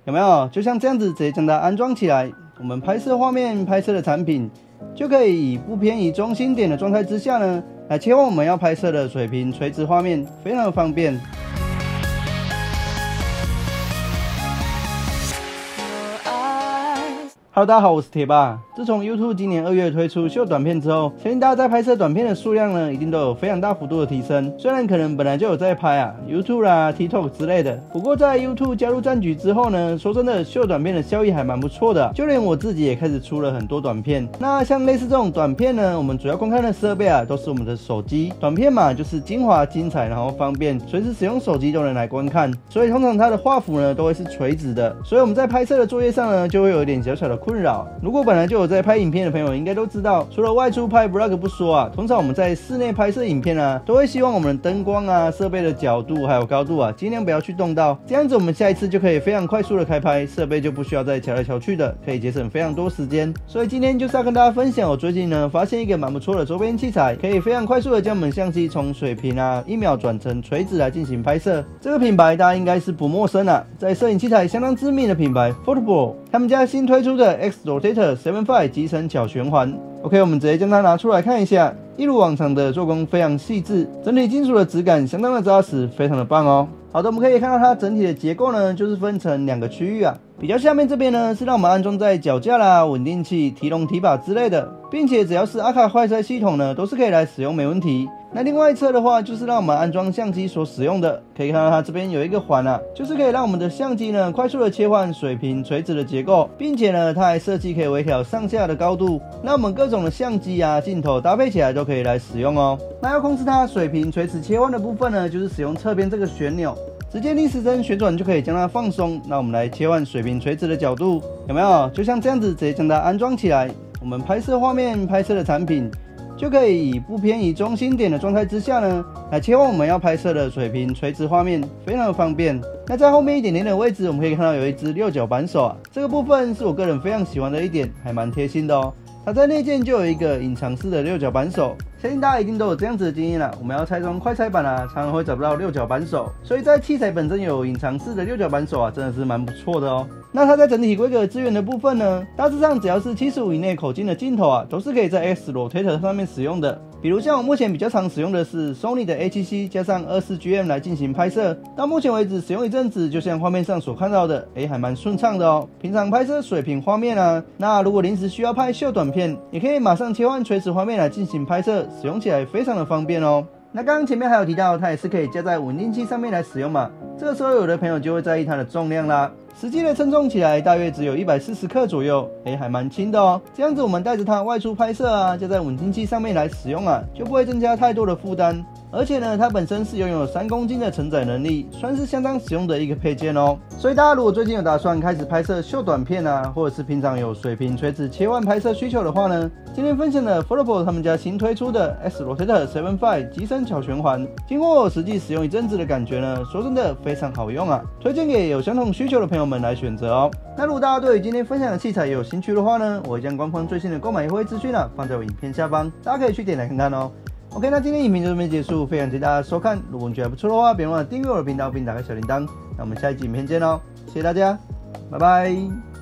有没有？就像这样子，直接将它安装起来，我们拍摄画面、拍摄的产品，就可以以不偏移中心点的状态之下呢，来切换我们要拍摄的水平、垂直画面，非常的方便。Hello， 大家好，我是铁爸。自从 YouTube 今年2月推出秀短片之后，相信大家在拍摄短片的数量呢，一定都有非常大幅度的提升。虽然可能本来就有在拍YouTube 啦、TikTok 之类的，不过在 YouTube 加入战局之后呢，说真的，秀短片的效益还蛮不错的。就连我自己也开始出了很多短片。那像类似这种短片呢，我们主要观看的设备都是我们的手机。短片嘛，就是精华、精彩，然后方便，随时使用手机都能来观看。所以通常它的画幅呢，都会是垂直的。所以我们在拍摄的作业上呢，就会有一点小小的困扰。如果本来就有在拍影片的朋友应该都知道，除了外出拍 vlog 不说通常我们在室内拍摄影片都会希望我们的灯光设备的角度还有高度尽量不要去动到，这样子我们下一次就可以非常快速的开拍，设备就不需要再调来调去的，可以节省非常多时间。所以今天就是要跟大家分享，我最近呢发现一个蛮不错的周边器材，可以非常快速的将我们相机从水平1秒转成垂直来进行拍摄。这个品牌大家应该是不陌生在摄影器材相当知名的品牌 Photopro， 他们家新推出的 X Rotator 7.5集成巧旋环。OK， 我们直接将它拿出来看一下，一如往常的做工非常细致，整体金属的质感相当的扎实，非常的棒哦。好的，我们可以看到它整体的结构呢，就是分成2个区域比较下面这边呢是让我们安装在脚架啦、稳定器、提笼提把之类的，并且只要是阿卡快塞系统呢，都是可以来使用没问题。那另外一侧的话，就是让我们安装相机所使用的，可以看到它这边有一个环就是可以让我们的相机呢快速的切换水平、垂直的结构，并且呢它还设计可以微调上下的高度，那我们各种的相机镜头搭配起来都可以来使用哦。那要控制它水平、垂直切换的部分呢，就是使用侧边这个旋钮。直接逆时针旋转就可以将它放松，那我们来切换水平垂直的角度，有没有？就像这样子直接将它安装起来，我们拍摄画面、拍摄的产品，就可以以不偏移中心点的状态之下呢，来切换我们要拍摄的水平垂直画面，非常的方便。那在后面一点点的位置，我们可以看到有一只6角扳手这个部分是我个人非常喜欢的一点，还蛮贴心的哦。它在内件就有一个隐藏式的6角扳手，相信大家一定都有这样子的经验我们要拆装快拆板常常会找不到6角扳手，所以在器材本身有隐藏式的6角扳手真的是蛮不错的哦。那它在整体规格资源的部分呢，大致上只要是75以内口径的镜头都是可以在 X Rotator 上面使用的。比如像我目前比较常使用的是 Sony 的 A7C 加上 24GM 来进行拍摄，到目前为止使用一阵子，就像画面上所看到的，还蛮顺畅的哦。平常拍摄水平画面那如果临时需要拍秀短片，也可以马上切换垂直画面来进行拍摄，使用起来非常的方便哦。那刚刚前面还有提到，它也是可以架在稳定器上面来使用嘛，这个时候有的朋友就会在意它的重量啦。实际的称重起来大约只有140克左右，还蛮轻的哦。这样子我们带着它外出拍摄加在稳定器上面来使用就不会增加太多的负担。而且呢，它本身是拥有3公斤的承载能力，算是相当实用的一个配件哦。所以大家如果最近有打算开始拍摄秀短片或者是平常有水平垂直切换拍摄需求的话呢，今天分享的 Photopro 他们家新推出的 X Rotator 7.5集成巧旋环，经过我实际使用一阵子的感觉呢，说真的非常好用推荐给有相同需求的朋友们来选择哦。那如果大家对于今天分享的器材有兴趣的话呢，我会将官方最新的购买优惠资讯放在我影片下方，大家可以去点来看看哦。OK， 那今天影片就这边结束，非常谢谢大家收看。如果你觉得不错的话，别忘了订阅我的频道并打开小铃铛。那我们下一集影片见喽，谢谢大家，拜拜。